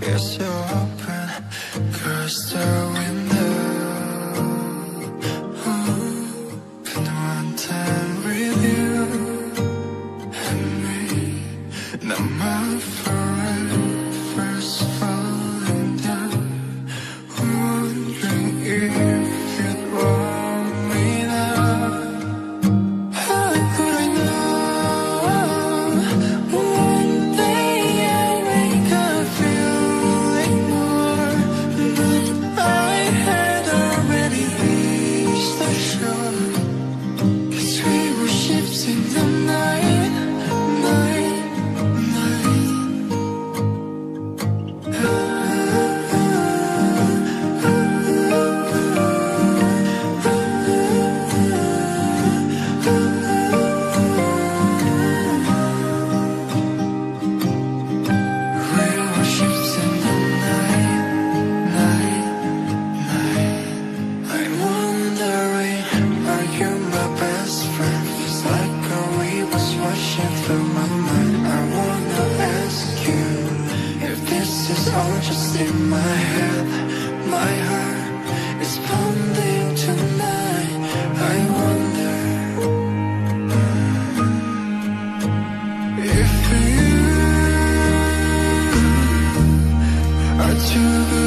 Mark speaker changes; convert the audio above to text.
Speaker 1: It's so open across the window. Been one time with you and me. Now my forever's falling down. Wondering if you'd want me now. How could I know? One day I wake up feeling more, but I had already reached the shore. 'Cause we were ships in the night, night, night. We were ships in the night, night, night. I'm wondering, are you my best friend? Feels like a wave was washing through my mind. I wanna ask you if this is all just in my head. My heart is pounding tonight. I wonder if you are too good